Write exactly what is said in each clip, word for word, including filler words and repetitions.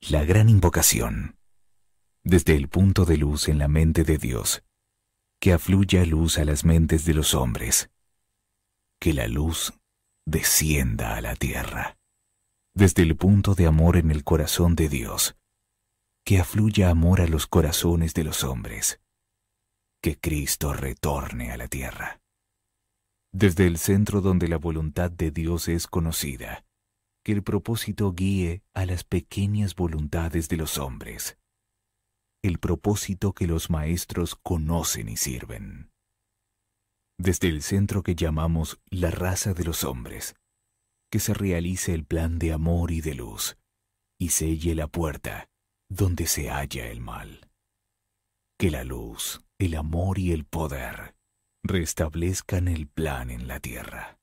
La gran invocación. Desde el punto de luz en la mente de Dios, que afluya luz a las mentes de los hombres. Que la luz descienda a la tierra. Desde el punto de amor en el corazón de Dios, que afluya amor a los corazones de los hombres. Que Cristo retorne a la tierra. Desde el centro donde la voluntad de Dios es conocida, que el propósito guíe a las pequeñas voluntades de los hombres. El propósito que los maestros conocen y sirven. Desde el centro que llamamos la raza de los hombres, que se realice el plan de amor y de luz, y selle la puerta donde se halla el mal. Que la luz, el amor y el poder restablezcan el plan en la tierra.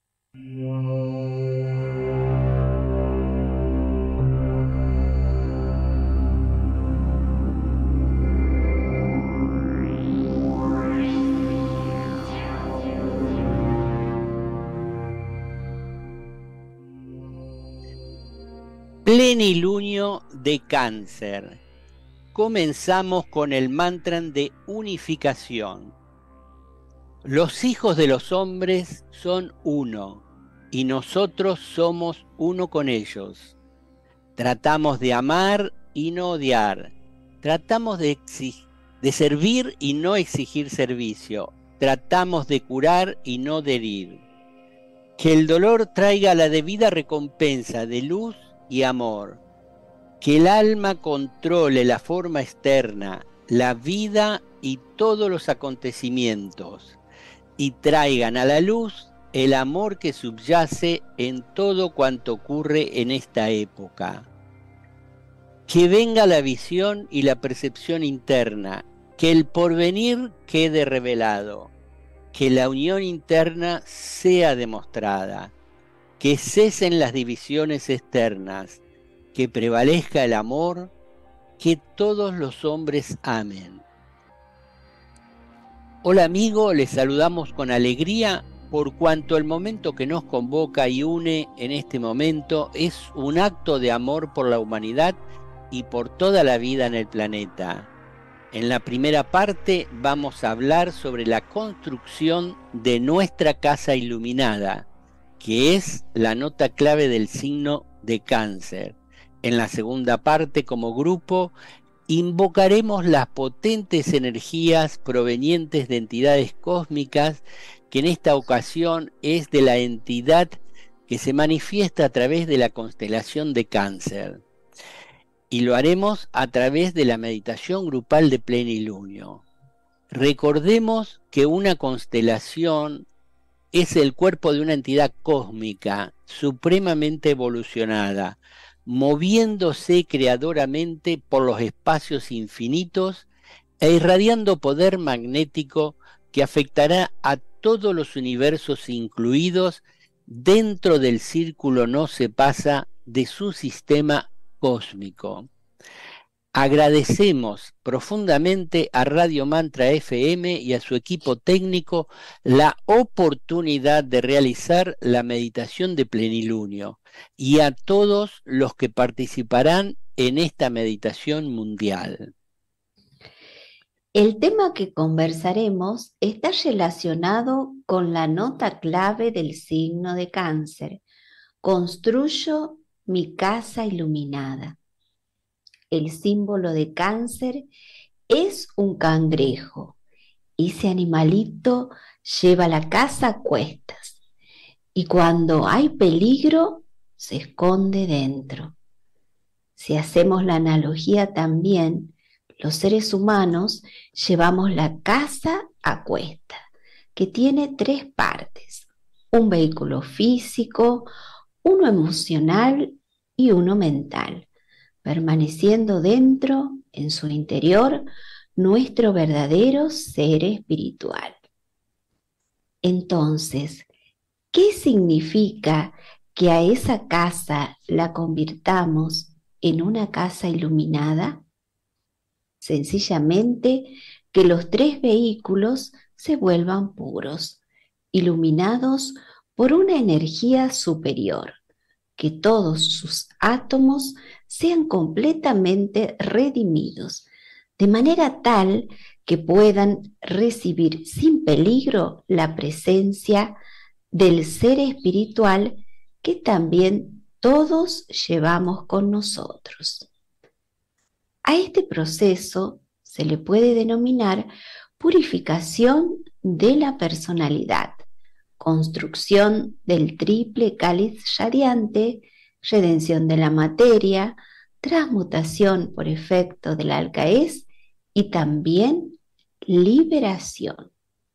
Plenilunio de Cáncer. Comenzamos con el mantra de unificación. Los hijos de los hombres son uno, y nosotros somos uno con ellos. Tratamos de amar y no odiar. Tratamos de, exig- de servir y no exigir servicio. Tratamos de curar y no de herir. Que el dolor traiga la debida recompensa de luz y amor. Que el alma controle la forma externa, la vida y todos los acontecimientos, y traigan a la luz el amor que subyace en todo cuanto ocurre en esta época. Que venga la visión y la percepción interna, que el porvenir quede revelado, que la unión interna sea demostrada, que cesen las divisiones externas, que prevalezca el amor, que todos los hombres amen. Hola amigo, les saludamos con alegría por cuanto el momento que nos convoca y une en este momento es un acto de amor por la humanidad y por toda la vida en el planeta. En la primera parte vamos a hablar sobre la construcción de nuestra casa iluminada, que es la nota clave del signo de Cáncer. En la segunda parte, como grupo, invocaremos las potentes energías provenientes de entidades cósmicas, que en esta ocasión es de la entidad que se manifiesta a través de la constelación de Cáncer. Y lo haremos a través de la meditación grupal de plenilunio. Recordemos que una constelación es el cuerpo de una entidad cósmica supremamente evolucionada, moviéndose creadoramente por los espacios infinitos e irradiando poder magnético que afectará a todos los universos incluidos dentro del círculo no se pasa de su sistema cósmico. Agradecemos profundamente a Radio Mantra F M y a su equipo técnico la oportunidad de realizar la meditación de plenilunio y a todos los que participarán en esta meditación mundial. El tema que conversaremos está relacionado con la nota clave del signo de Cáncer. Construyo mi casa iluminada. El símbolo de Cáncer es un cangrejo. Ese animalito lleva la casa a cuestas y cuando hay peligro se esconde dentro. Si hacemos la analogía también, los seres humanos llevamos la casa a cuestas, que tiene tres partes: un vehículo físico, uno emocional y uno mental, permaneciendo dentro, en su interior, nuestro verdadero ser espiritual. Entonces, ¿qué significa que a esa casa la convirtamos en una casa iluminada? Sencillamente, que los tres vehículos se vuelvan puros, iluminados por una energía superior, que todos sus átomos sean completamente redimidos, de manera tal que puedan recibir sin peligro la presencia del ser espiritual que también todos llevamos con nosotros. A este proceso se le puede denominar purificación de la personalidad, construcción del triple cáliz radiante, redención de la materia, transmutación por efecto del alcaez y también liberación.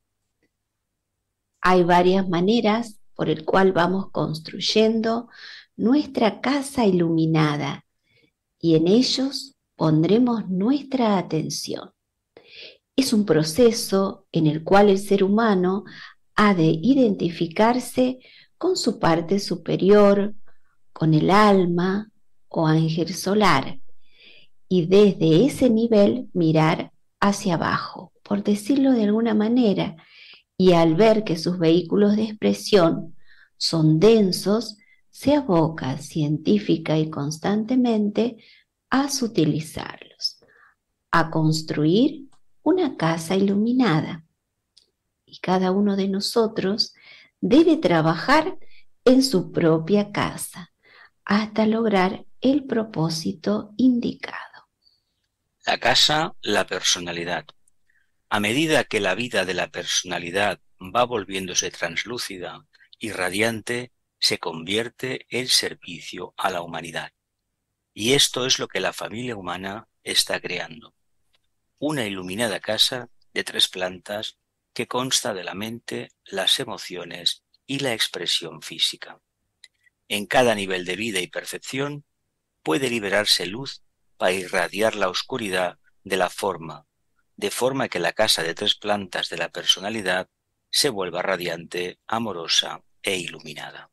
Hay varias maneras por el cual vamos construyendo nuestra casa iluminada y en ellos pondremos nuestra atención. Es un proceso en el cual el ser humano ha de identificarse con su parte superior, con el alma o ángel solar, y desde ese nivel mirar hacia abajo, por decirlo de alguna manera, y al ver que sus vehículos de expresión son densos, se aboca científica y constantemente a sutilizarlos, a construir una casa iluminada. Y cada uno de nosotros debe trabajar en su propia casa hasta lograr el propósito indicado. La casa, la personalidad. A medida que la vida de la personalidad va volviéndose translúcida y radiante, se convierte en servicio a la humanidad. Y esto es lo que la familia humana está creando. Una iluminada casa de tres plantas que consta de la mente, las emociones y la expresión física. En cada nivel de vida y percepción puede liberarse luz para irradiar la oscuridad de la forma, de forma que la casa de tres plantas de la personalidad se vuelva radiante, amorosa e iluminada.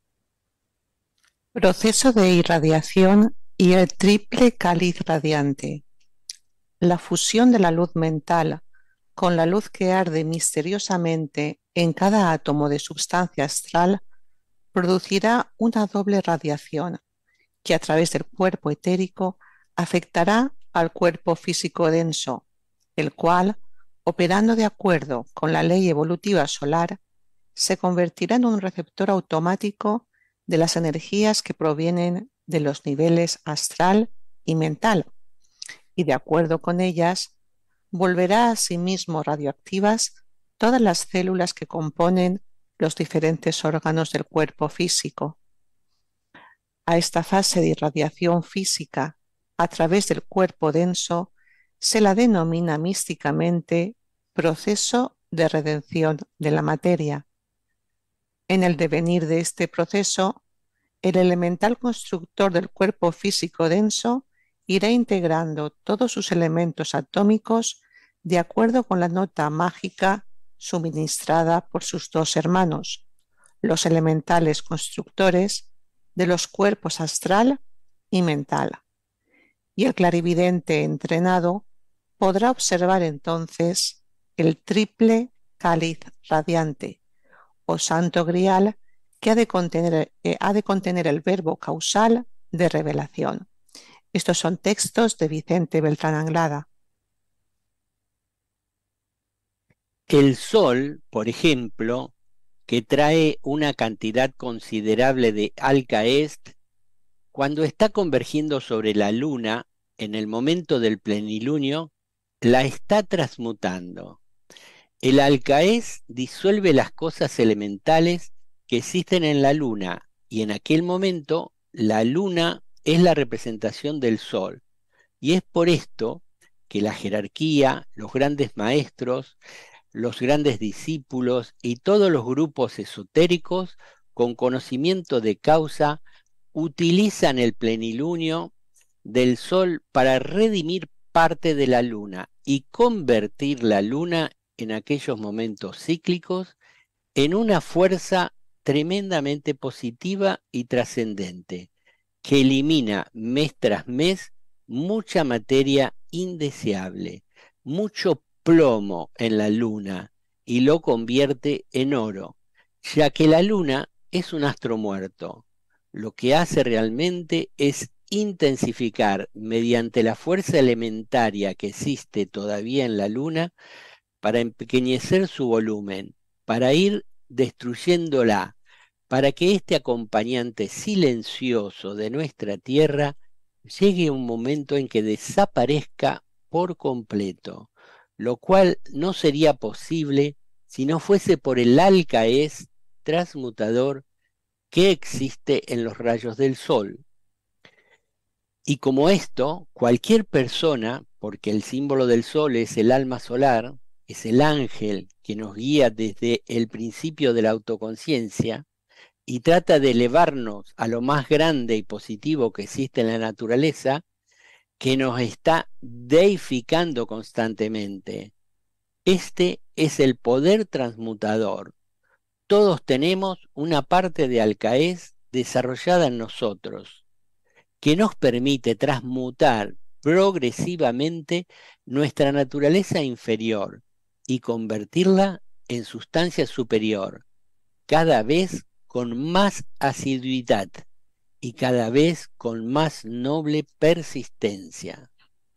Proceso de irradiación y el triple cáliz radiante. La fusión de la luz mental con la luz que arde misteriosamente en cada átomo de sustancia astral producirá una doble radiación que a través del cuerpo etérico afectará al cuerpo físico denso, el cual, operando de acuerdo con la ley evolutiva solar, se convertirá en un receptor automático de las energías que provienen de los niveles astral y mental, y de acuerdo con ellas, volverá a sí mismo radioactivas todas las células que componen los diferentes órganos del cuerpo físico. A esta fase de irradiación física a través del cuerpo denso se la denomina místicamente proceso de redención de la materia. En el devenir de este proceso, el elemental constructor del cuerpo físico denso irá integrando todos sus elementos atómicos de acuerdo con la nota mágica suministrada por sus dos hermanos, los elementales constructores de los cuerpos astral y mental. Y el clarividente entrenado podrá observar entonces el triple cáliz radiante o santo grial que ha de contener, eh, ha de contener el verbo causal de revelación. Estos son textos de Vicente Beltrán Anglada. El Sol, por ejemplo, que trae una cantidad considerable de alcaest, cuando está convergiendo sobre la Luna en el momento del plenilunio, la está transmutando. El alcaés disuelve las cosas elementales que existen en la Luna, y en aquel momento la Luna es la representación del Sol. Y es por esto que la jerarquía, los grandes maestros, los grandes discípulos y todos los grupos esotéricos con conocimiento de causa utilizan el plenilunio del Sol para redimir parte de la Luna y convertir la Luna en aquellos momentos cíclicos en una fuerza tremendamente positiva y trascendente, que elimina mes tras mes mucha materia indeseable, mucho plomo en la Luna y lo convierte en oro, ya que la Luna es un astro muerto, lo que hace realmente es intensificar mediante la fuerza elementaria que existe todavía en la Luna para empequeñecer su volumen, para ir destruyéndola, para que este acompañante silencioso de nuestra Tierra llegue a un momento en que desaparezca por completo, lo cual no sería posible si no fuese por el alcaez transmutador que existe en los rayos del Sol. Y como esto, cualquier persona, porque el símbolo del Sol es el alma solar, es el ángel que nos guía desde el principio de la autoconciencia y trata de elevarnos a lo más grande y positivo que existe en la naturaleza, que nos está deificando constantemente. Este es el poder transmutador. Todos tenemos una parte de alcaez desarrollada en nosotros, que nos permite transmutar progresivamente nuestra naturaleza inferior y convertirla en sustancia superior, cada vez con más asiduidad y cada vez con más noble persistencia.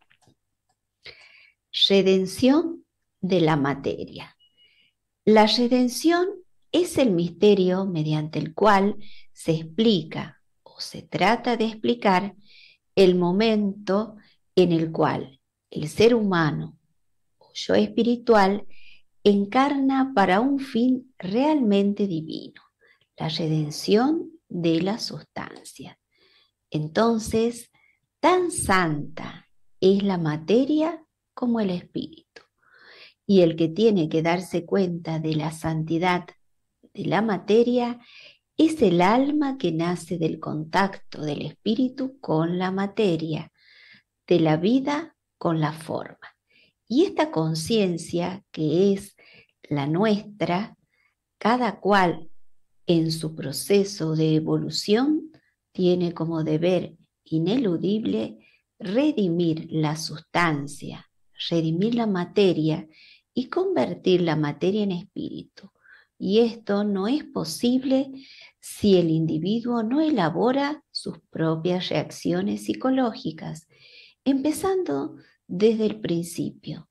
Redención de la materia. La redención es el misterio mediante el cual se explica o se trata de explicar el momento en el cual el ser humano o yo espiritual encarna para un fin realmente divino, la redención de la sustancia. Entonces, tan santa es la materia como el espíritu, y el que tiene que darse cuenta de la santidad de la materia es el alma que nace del contacto del espíritu con la materia, de la vida con la forma. Y esta conciencia que es la nuestra, cada cual en su proceso de evolución tiene como deber ineludible redimir la sustancia, redimir la materia y convertir la materia en espíritu. Y esto no es posible si el individuo no elabora sus propias reacciones psicológicas, empezando desde el principio,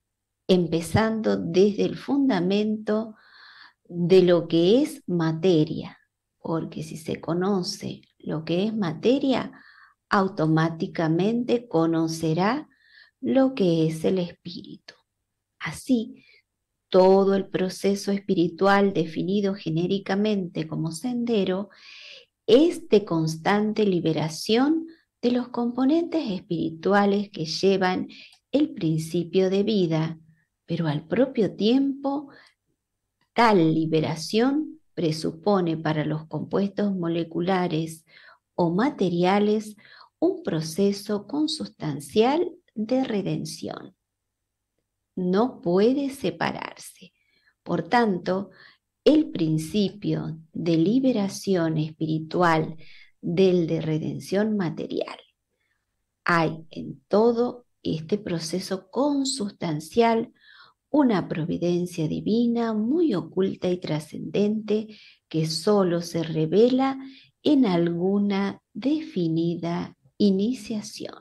empezando desde el fundamento de lo que es materia, porque si se conoce lo que es materia, automáticamente conocerá lo que es el espíritu. Así, todo el proceso espiritual definido genéricamente como sendero es de constante liberación de los componentes espirituales que llevan el principio de vida, pero al propio tiempo, tal liberación presupone para los compuestos moleculares o materiales un proceso consustancial de redención. No puede separarse. Por tanto, el principio de liberación espiritual del de redención material. Hay en todo este proceso consustancial una providencia divina muy oculta y trascendente que solo se revela en alguna definida iniciación.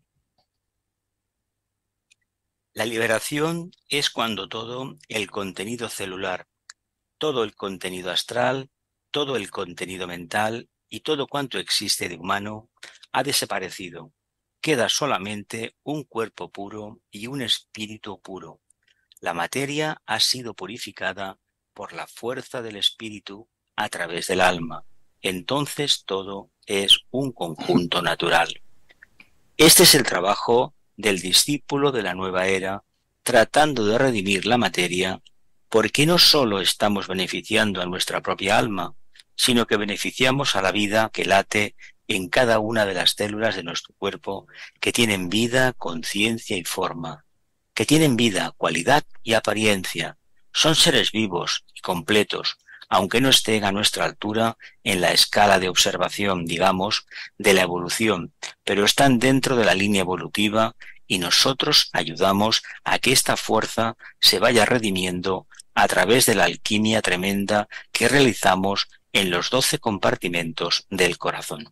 La liberación es cuando todo el contenido celular, todo el contenido astral, todo el contenido mental y todo cuanto existe de humano ha desaparecido. Queda solamente un cuerpo puro y un espíritu puro. La materia ha sido purificada por la fuerza del espíritu a través del alma. Entonces todo es un conjunto natural. Este es el trabajo del discípulo de la nueva era, tratando de redimir la materia, porque no solo estamos beneficiando a nuestra propia alma, sino que beneficiamos a la vida que late en cada una de las células de nuestro cuerpo, que tienen vida, conciencia y forma, que tienen vida, cualidad y apariencia. Son seres vivos y completos, aunque no estén a nuestra altura en la escala de observación, digamos, de la evolución, pero están dentro de la línea evolutiva y nosotros ayudamos a que esta fuerza se vaya redimiendo a través de la alquimia tremenda que realizamos en los doce compartimentos del corazón.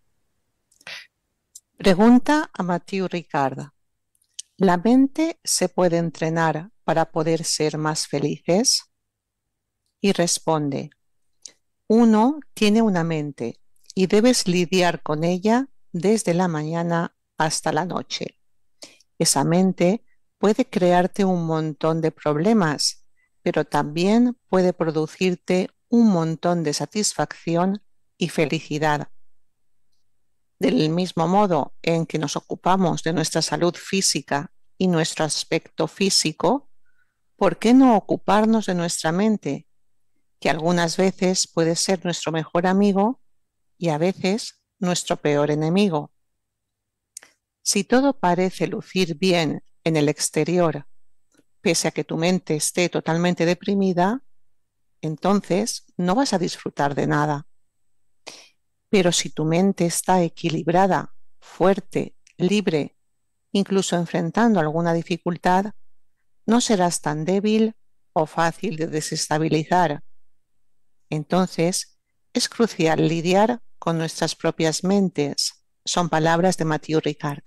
Pregunta a Mathieu Ricard. ¿La mente se puede entrenar para poder ser más felices? Y responde, uno tiene una mente y debes lidiar con ella desde la mañana hasta la noche. Esa mente puede crearte un montón de problemas, pero también puede producirte un montón de satisfacción y felicidad. Del mismo modo en que nos ocupamos de nuestra salud física y nuestro aspecto físico, ¿por qué no ocuparnos de nuestra mente, que algunas veces puede ser nuestro mejor amigo y a veces nuestro peor enemigo? Si todo parece lucir bien en el exterior, pese a que tu mente esté totalmente deprimida, entonces no vas a disfrutar de nada. Pero si tu mente está equilibrada, fuerte, libre, incluso enfrentando alguna dificultad, no serás tan débil o fácil de desestabilizar. Entonces, es crucial lidiar con nuestras propias mentes. Son palabras de Mathieu Ricard.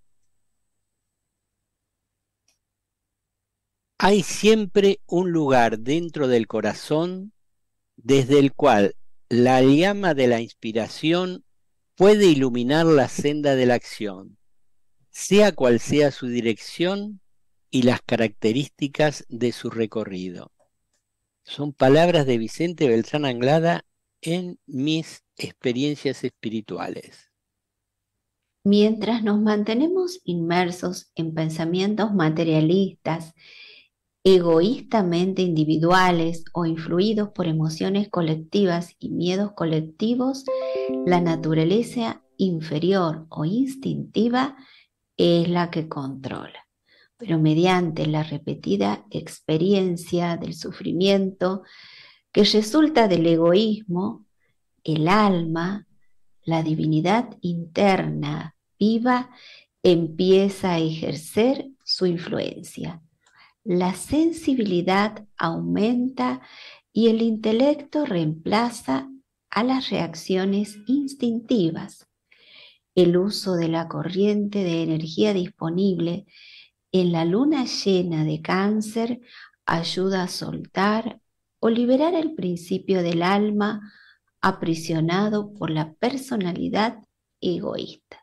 Hay siempre un lugar dentro del corazón desde el cual la llama de la inspiración puede iluminar la senda de la acción, sea cual sea su dirección y las características de su recorrido. Son palabras de Vicente Beltrán Anglada en Mis experiencias espirituales. Mientras nos mantenemos inmersos en pensamientos materialistas, egoístamente individuales o influidos por emociones colectivas y miedos colectivos, la naturaleza inferior o instintiva es la que controla. Pero mediante la repetida experiencia del sufrimiento que resulta del egoísmo, el alma, la divinidad interna viva, empieza a ejercer su influencia. La sensibilidad aumenta y el intelecto reemplaza a las reacciones instintivas. El uso de la corriente de energía disponible en la luna llena de Cáncer ayuda a soltar o liberar el principio del alma aprisionado por la personalidad egoísta.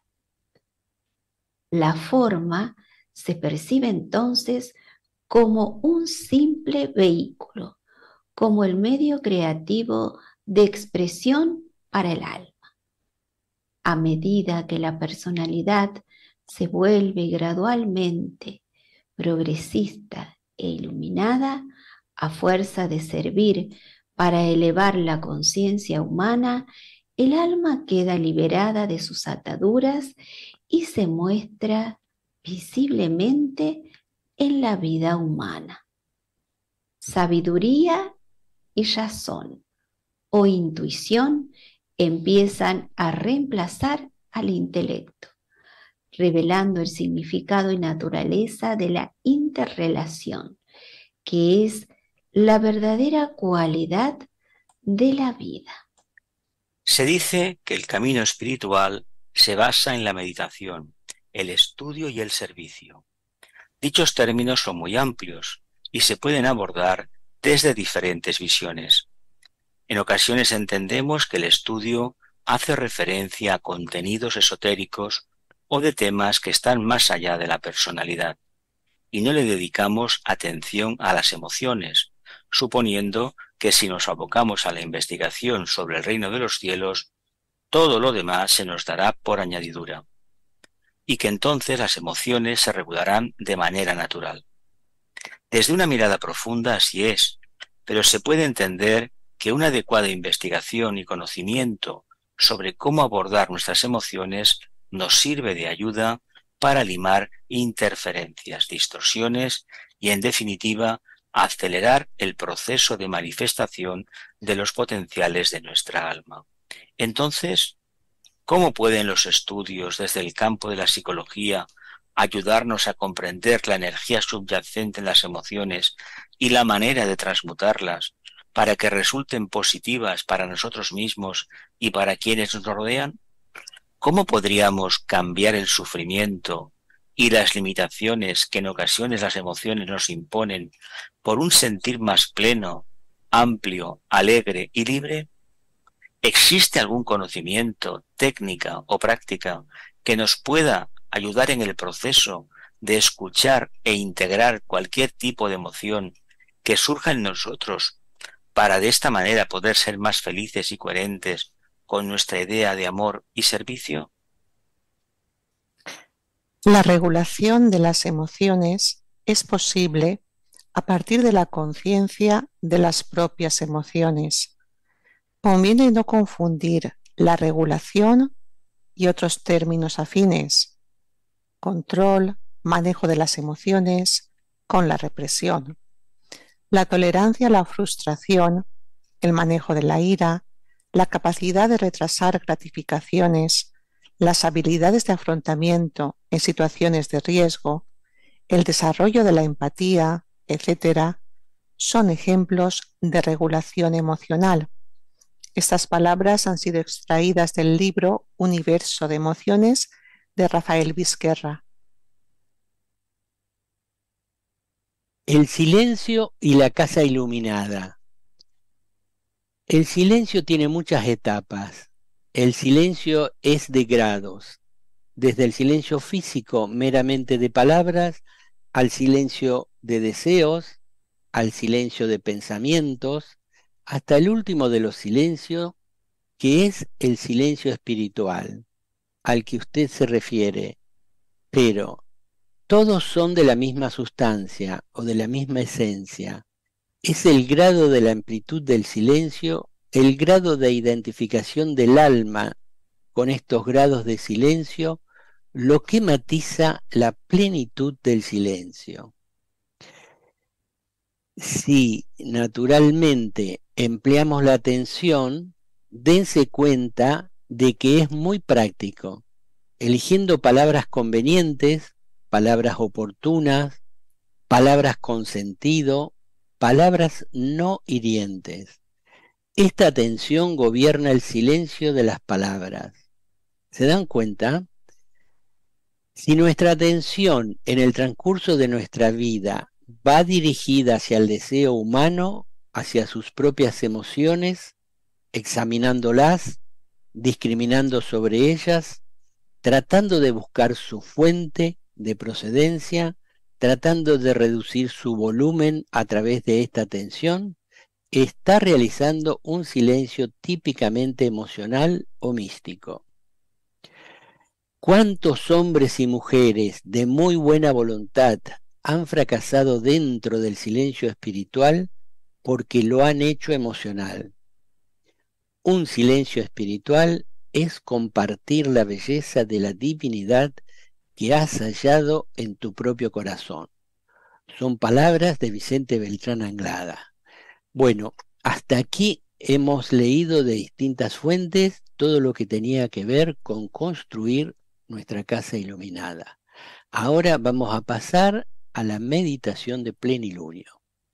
La forma se percibe entonces como un simple vehículo, como el medio creativo de expresión para el alma. A medida que la personalidad se vuelve gradualmente progresista e iluminada, a fuerza de servir para elevar la conciencia humana, el alma queda liberada de sus ataduras y se muestra visiblemente en la vida humana. Sabiduría y razón o intuición empiezan a reemplazar al intelecto, revelando el significado y naturaleza de la interrelación, que es la verdadera cualidad de la vida. Se dice que el camino espiritual se basa en la meditación, el estudio y el servicio. Dichos términos son muy amplios y se pueden abordar desde diferentes visiones. En ocasiones entendemos que el estudio hace referencia a contenidos esotéricos o de temas que están más allá de la personalidad, y no le dedicamos atención a las emociones, suponiendo que si nos abocamos a la investigación sobre el reino de los cielos, todo lo demás se nos dará por añadidura, y que entonces las emociones se regularán de manera natural. Desde una mirada profunda así es, pero se puede entender que una adecuada investigación y conocimiento sobre cómo abordar nuestras emociones nos sirve de ayuda para limar interferencias, distorsiones y, en definitiva, acelerar el proceso de manifestación de los potenciales de nuestra alma. Entonces, ¿cómo pueden los estudios desde el campo de la psicología ayudarnos a comprender la energía subyacente en las emociones y la manera de transmutarlas para que resulten positivas para nosotros mismos y para quienes nos rodean? ¿Cómo podríamos cambiar el sufrimiento y las limitaciones que en ocasiones las emociones nos imponen por un sentir más pleno, amplio, alegre y libre? ¿Existe algún conocimiento, técnica o práctica que nos pueda ayudar en el proceso de escuchar e integrar cualquier tipo de emoción que surja en nosotros para de esta manera poder ser más felices y coherentes con nuestra idea de amor y servicio? La regulación de las emociones es posible a partir de la conciencia de las propias emociones. Conviene no confundir la regulación y otros términos afines, control, manejo de las emociones, con la represión. La tolerancia a la frustración, el manejo de la ira, la capacidad de retrasar gratificaciones, las habilidades de afrontamiento en situaciones de riesgo, el desarrollo de la empatía, etcétera, son ejemplos de regulación emocional. Estas palabras han sido extraídas del libro Universo de Emociones de Rafael Vizquerra. El silencio y la casa iluminada. El silencio tiene muchas etapas. El silencio es de grados, desde el silencio físico meramente de palabras, al silencio de deseos, al silencio de pensamientos, hasta el último de los silencios, que es el silencio espiritual, al que usted se refiere. Pero todos son de la misma sustancia o de la misma esencia. Es el grado de la amplitud del silencio, el grado de identificación del alma con estos grados de silencio, lo que matiza la plenitud del silencio. Si naturalmente empleamos la atención, dense cuenta de que es muy práctico, eligiendo palabras convenientes, palabras oportunas, palabras con sentido, palabras no hirientes. Esta atención gobierna el silencio de las palabras. ¿Se dan cuenta? Si nuestra atención en el transcurso de nuestra vida va dirigida hacia el deseo humano, hacia sus propias emociones, examinándolas, discriminando sobre ellas, tratando de buscar su fuente de procedencia, tratando de reducir su volumen a través de esta atención, está realizando un silencio típicamente emocional o místico. ¿Cuántos hombres y mujeres de muy buena voluntad han fracasado dentro del silencio espiritual porque lo han hecho emocional? Un silencio espiritual es compartir la belleza de la divinidad que has hallado en tu propio corazón. Son palabras de Vicente Beltrán Anglada. Bueno, hasta aquí hemos leído de distintas fuentes todo lo que tenía que ver con construir nuestra casa iluminada. Ahora vamos a pasar a la meditación de plenilunio.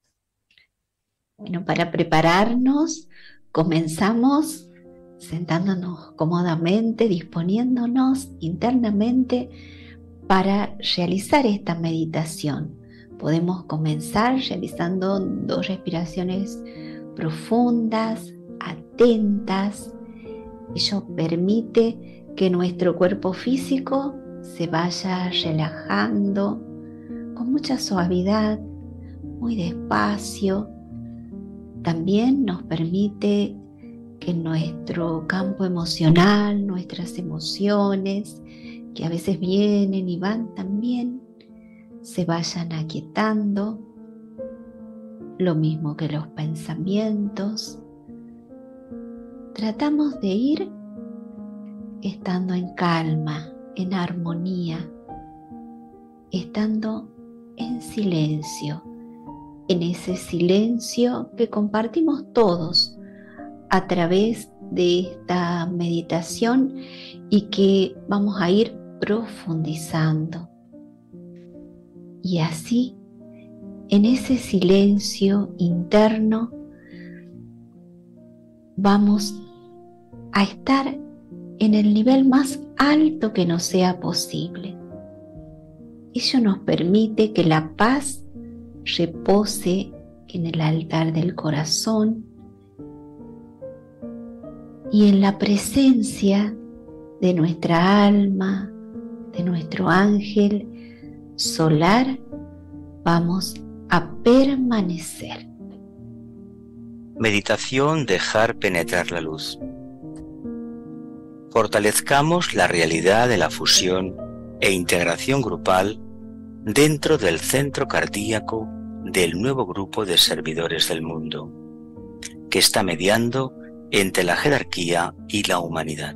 Bueno, para prepararnos, comenzamos sentándonos cómodamente, disponiéndonos internamente para realizar esta meditación. Podemos comenzar realizando dos respiraciones profundas, atentas. Ello permite que nuestro cuerpo físico se vaya relajando con mucha suavidad, muy despacio. También nos permite que nuestro campo emocional, nuestras emociones, que a veces vienen y van también, se vayan aquietando, lo mismo que los pensamientos. Tratamos de ir estando en calma, en armonía, estando en silencio, en ese silencio que compartimos todos a través de esta meditación y que vamos a ir profundizando. Y así, en ese silencio interno, vamos a estar en el nivel más alto que nos sea posible. Ello nos permite que la paz repose en el altar del corazón y en la presencia de nuestra alma, de nuestro ángel solar, vamos a permanecer. Meditación: dejar penetrar la luz. Fortalezcamos la realidad de la fusión e integración grupal dentro del centro cardíaco del nuevo grupo de servidores del mundo, que está mediando entre la jerarquía y la humanidad.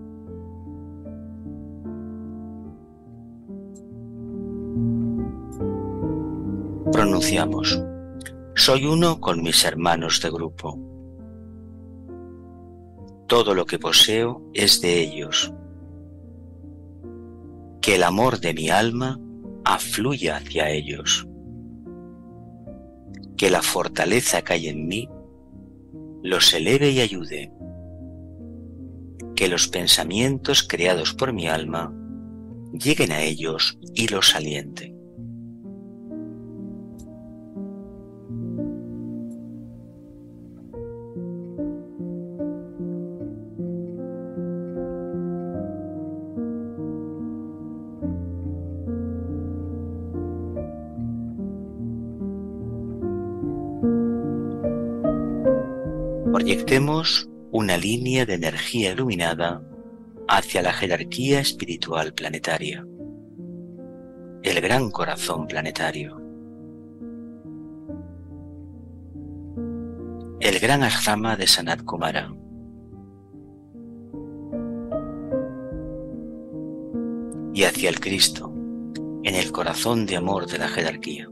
Pronunciamos: soy uno con mis hermanos de grupo. Todo lo que poseo es de ellos. Que el amor de mi alma afluya hacia ellos. Que la fortaleza que hay en mí los eleve y ayude. Que los pensamientos creados por mi alma lleguen a ellos y los alienten. Proyectemos una línea de energía iluminada hacia la jerarquía espiritual planetaria, el gran corazón planetario, el gran ashrama de Sanat Kumara, y hacia el Cristo, en el corazón de amor de la jerarquía.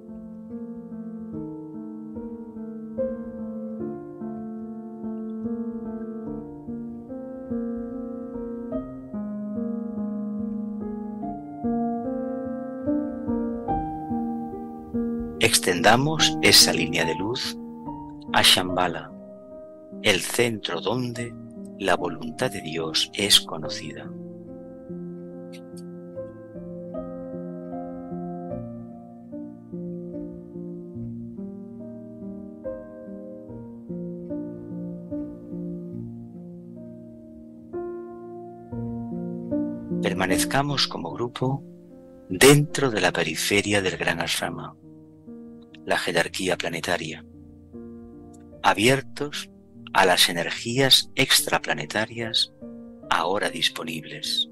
Extendamos esa línea de luz a Shambhala, el centro donde la voluntad de Dios es conocida. Permanezcamos como grupo dentro de la periferia del gran ashrama, la jerarquía planetaria, abiertos a las energías extraplanetarias ahora disponibles.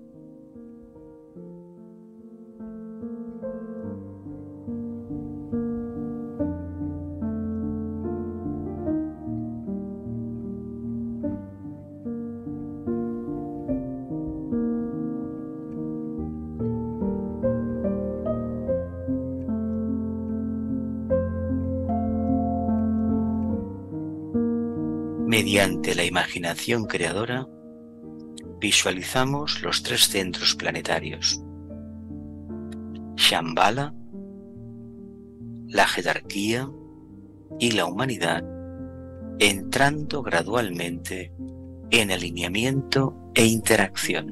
Mediante la imaginación creadora, visualizamos los tres centros planetarios: Shambhala, la jerarquía y la humanidad, entrando gradualmente en alineamiento e interacción.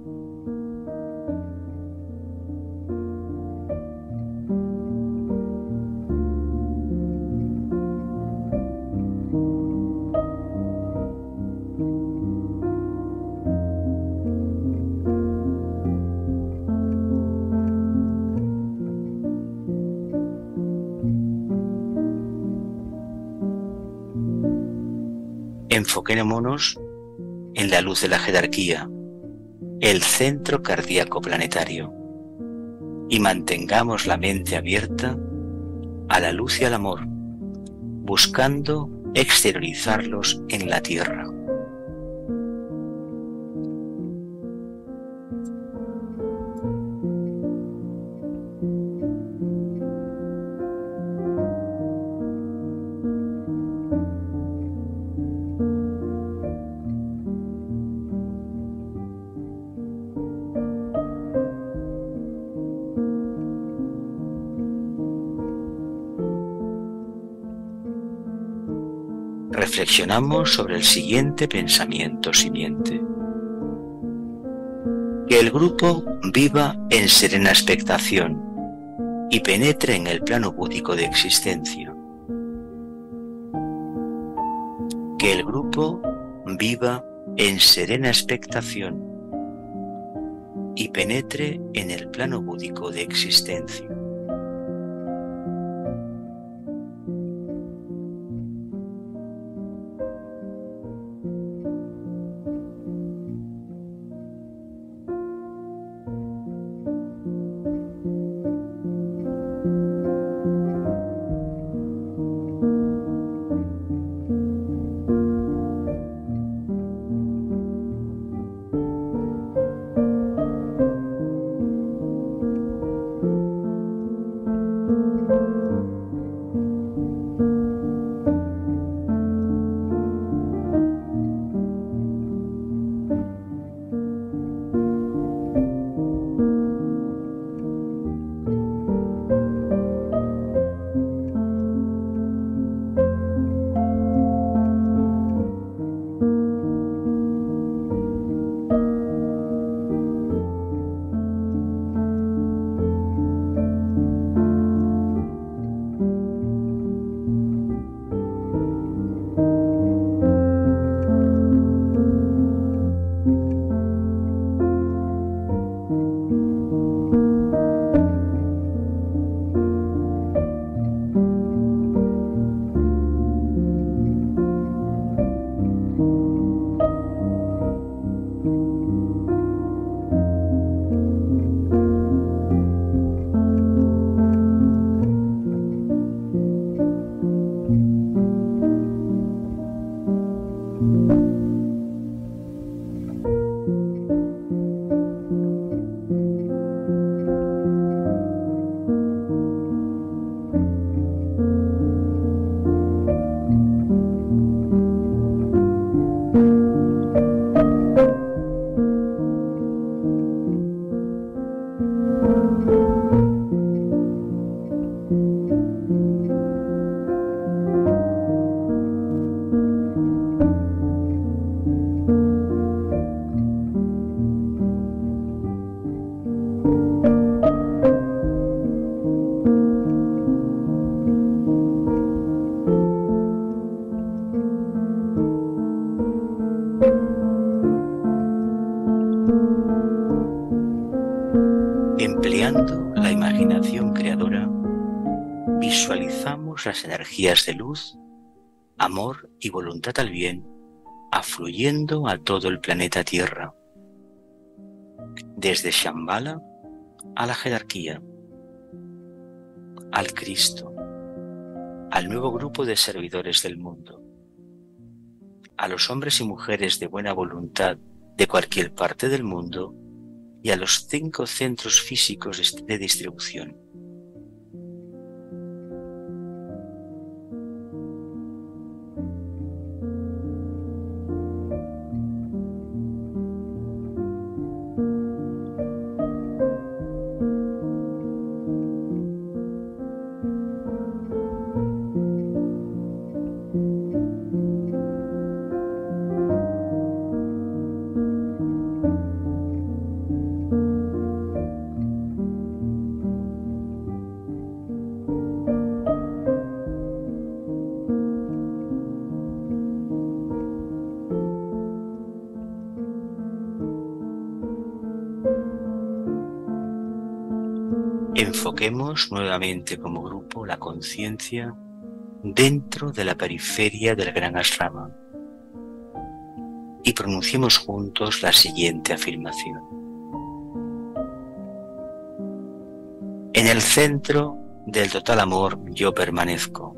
Enfoquémonos en la luz de la jerarquía, el centro cardíaco planetario, y mantengamos la mente abierta a la luz y al amor, buscando exteriorizarlos en la tierra. reflexionamos sobre el siguiente pensamiento simiente. Que el grupo viva en serena expectación y penetre en el plano búdico de existencia. Que el grupo viva en serena expectación y penetre en el plano búdico de existencia. Empleando la imaginación creadora, visualizamos las energías de luz, amor y voluntad al bien afluyendo a todo el planeta Tierra, desde Shambhala a la jerarquía, al Cristo, al nuevo grupo de servidores del mundo, a los hombres y mujeres de buena voluntad de cualquier parte del mundo y a los cinco centros físicos de distribución. Enfoquemos nuevamente como grupo la conciencia dentro de la periferia del gran ashrama y pronunciemos juntos la siguiente afirmación. En el centro del total amor yo permanezco.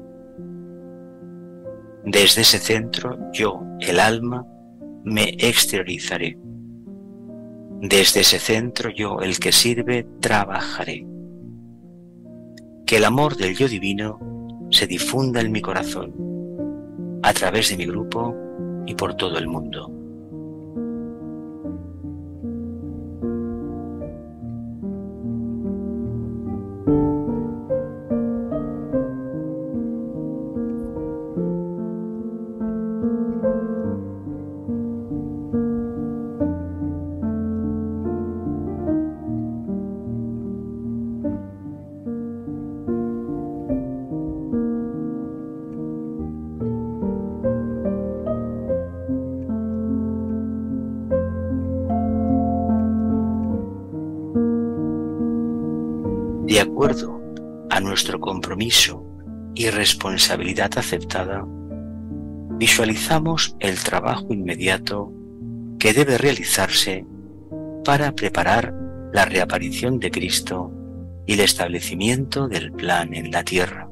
Desde ese centro yo, el alma, me exteriorizaré. Desde ese centro yo, el que sirve, trabajaré. Que el amor del yo divino se difunda en mi corazón, a través de mi grupo y por todo el mundo. de acuerdo a nuestro compromiso y responsabilidad aceptada, visualizamos el trabajo inmediato que debe realizarse para preparar la reaparición de Cristo y el establecimiento del plan en la tierra.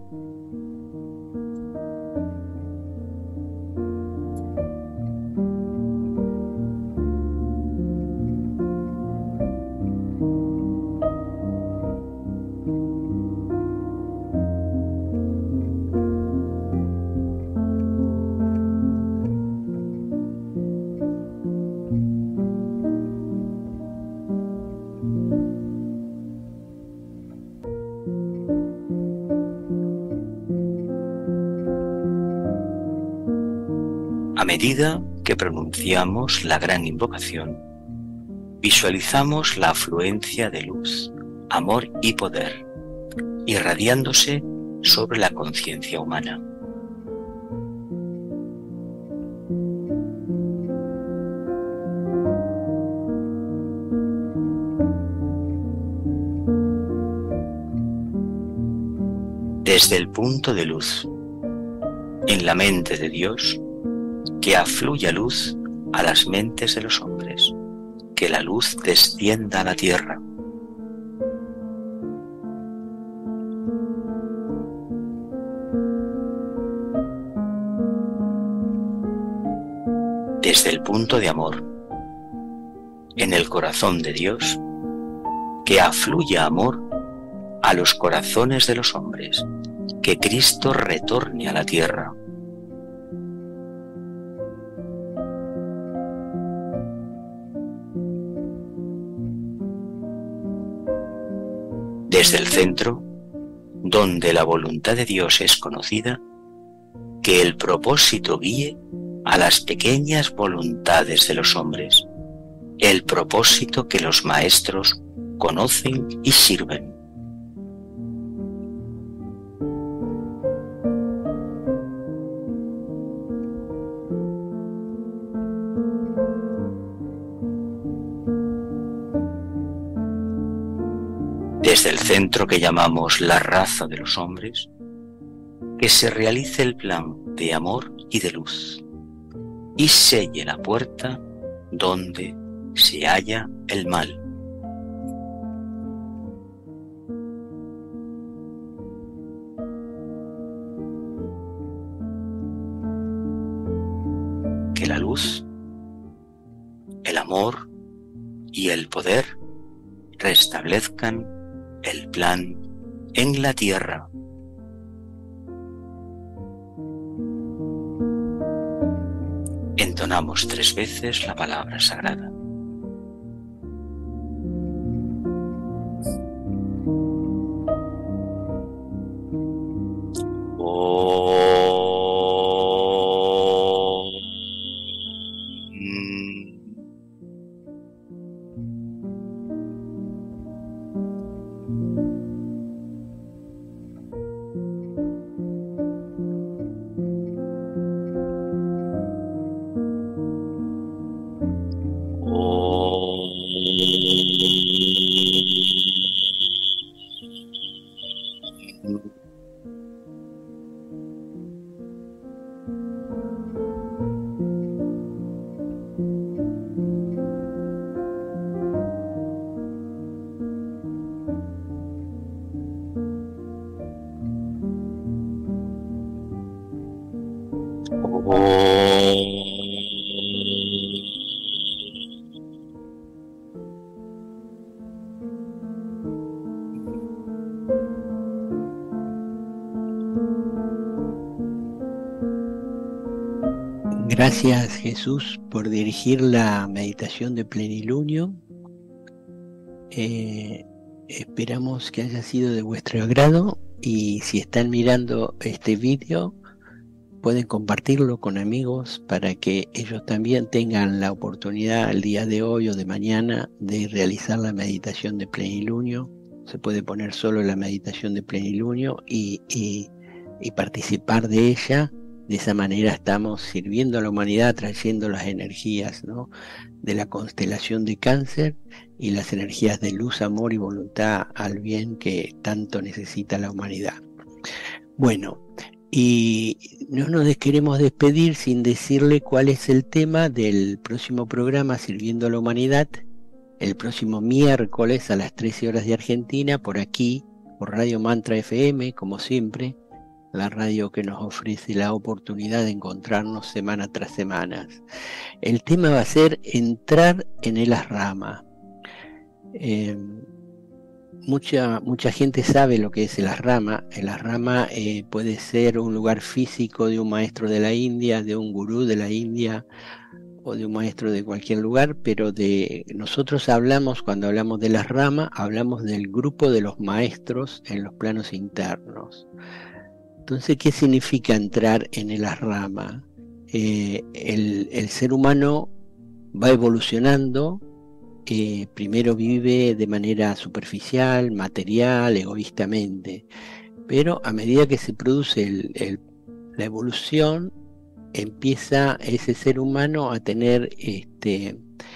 A medida que pronunciamos la gran invocación, visualizamos la afluencia de luz, amor y poder, irradiándose sobre la conciencia humana. Desde el punto de luz, en la mente de Dios, que afluya luz a las mentes de los hombres, que la luz descienda a la tierra. Desde el punto de amor, en el corazón de Dios, que afluya amor a los corazones de los hombres, que Cristo retorne a la tierra. Desde el centro, donde la voluntad de Dios es conocida, que el propósito guíe a las pequeñas voluntades de los hombres, el propósito que los maestros conocen y sirven. Desde el centro que llamamos la raza de los hombres, que se realice el plan de amor y de luz, y selle la puerta donde se halla el mal. Que la luz, el amor y el poder restablezcan el plan en la tierra. Entonamos tres veces la palabra sagrada. Gracias, Jesús, por dirigir la meditación de plenilunio. Eh, esperamos que haya sido de vuestro agrado y si están mirando este vídeo pueden compartirlo con amigos para que ellos también tengan la oportunidad el día de hoy o de mañana de realizar la meditación de plenilunio. Se puede poner solo la meditación de plenilunio y, y, y participar de ella De esa manera estamos sirviendo a la humanidad, trayendo las energías, ¿no?, de la constelación de Cáncer y las energías de luz, amor y voluntad al bien que tanto necesita la humanidad. Bueno, y no nos queremos despedir sin decirle cuál es el tema del próximo programa Sirviendo a la Humanidad, el próximo miércoles a las trece horas de Argentina, por aquí, por Radio Mantra F M, como siempre, la radio que nos ofrece la oportunidad de encontrarnos semana tras semana. El tema va a ser entrar en el asrama. Eh, mucha, mucha gente sabe lo que es el asrama. El asrama eh, puede ser un lugar físico de un maestro de la India, de un gurú de la India, o de un maestro de cualquier lugar, pero de nosotros hablamos, cuando hablamos de la asrama, hablamos del grupo de los maestros en los planos internos. Entonces, ¿qué significa entrar en el asrama? Eh, el, el ser humano va evolucionando, eh, primero vive de manera superficial, material, egoístamente, pero a medida que se produce el, el, la evolución, empieza ese ser humano a tener este,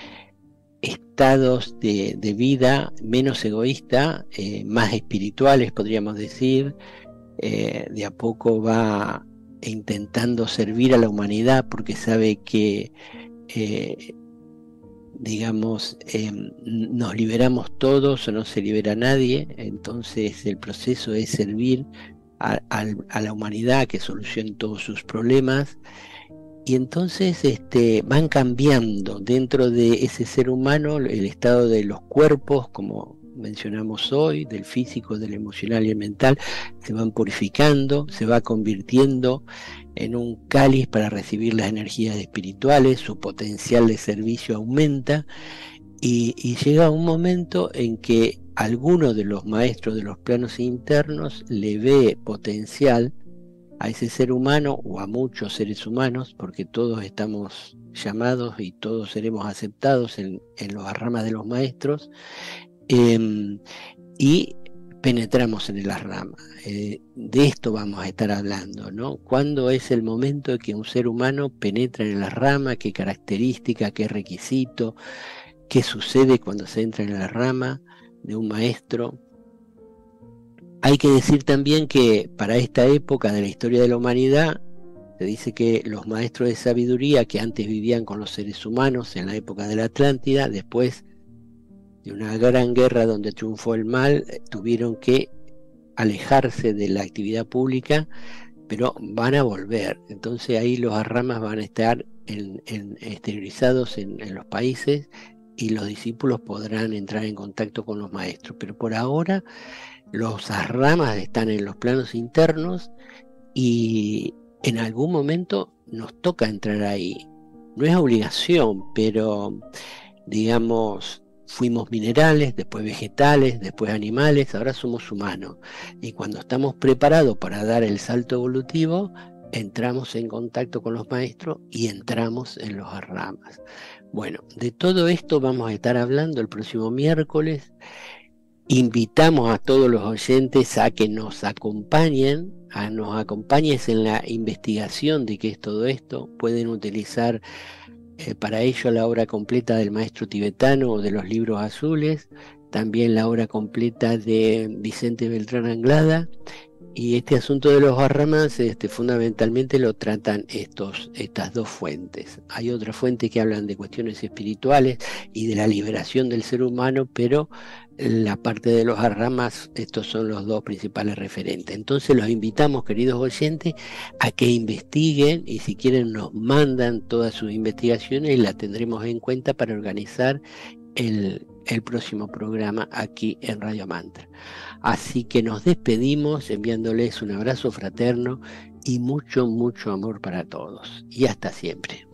estados de, de vida menos egoísta, eh, más espirituales, podríamos decir. Eh, de a poco va intentando servir a la humanidad porque sabe que eh, digamos eh, nos liberamos todos o no se libera nadie. Entonces el proceso es servir a, a, a la humanidad, que solucione todos sus problemas, y entonces este, van cambiando dentro de ese ser humano el estado de los cuerpos, como mencionamos hoy, del físico, del emocional y el mental, se van purificando, se va convirtiendo en un cáliz para recibir las energías espirituales, su potencial de servicio aumenta, y, y llega un momento en que alguno de los maestros de los planos internos le ve potencial a ese ser humano, o a muchos seres humanos, porque todos estamos llamados y todos seremos aceptados en, en las ramas de los maestros, Eh, y penetramos en el asrama. Eh, de esto vamos a estar hablando, ¿no? ¿Cuándo es el momento de que un ser humano penetra en el asrama? ¿Qué característica, qué requisito? ¿Qué sucede cuando se entra en la rama de un maestro? Hay que decir también que para esta época de la historia de la humanidad, se dice que los maestros de sabiduría que antes vivían con los seres humanos en la época de la Atlántida, después de una gran guerra donde triunfó el mal, tuvieron que alejarse de la actividad pública, pero van a volver. Entonces ahí los asramas van a estar en, en, exteriorizados en, en los países, y los discípulos podrán entrar en contacto con los maestros. Pero por ahora los asramas están en los planos internos, y en algún momento nos toca entrar ahí. No es obligación, pero digamos, fuimos minerales, después vegetales, después animales, ahora somos humanos. Y cuando estamos preparados para dar el salto evolutivo, entramos en contacto con los maestros y entramos en los asramas. Bueno, de todo esto vamos a estar hablando el próximo miércoles. Invitamos a todos los oyentes a que nos acompañen, a nos acompañes en la investigación de qué es todo esto. Pueden utilizar Eh, para ello la obra completa del maestro tibetano o de los libros azules, también la obra completa de Vicente Beltrán Anglada, y este asunto de los asramas este, fundamentalmente lo tratan estos, estas dos fuentes. Hay otras fuentes que hablan de cuestiones espirituales y de la liberación del ser humano, pero la parte de los asramas, estos son los dos principales referentes. Entonces los invitamos, queridos oyentes, a que investiguen, y si quieren nos mandan todas sus investigaciones y las tendremos en cuenta para organizar el, el próximo programa aquí en Radio Mantra. Así que nos despedimos enviándoles un abrazo fraterno y mucho, mucho amor para todos. Y hasta siempre.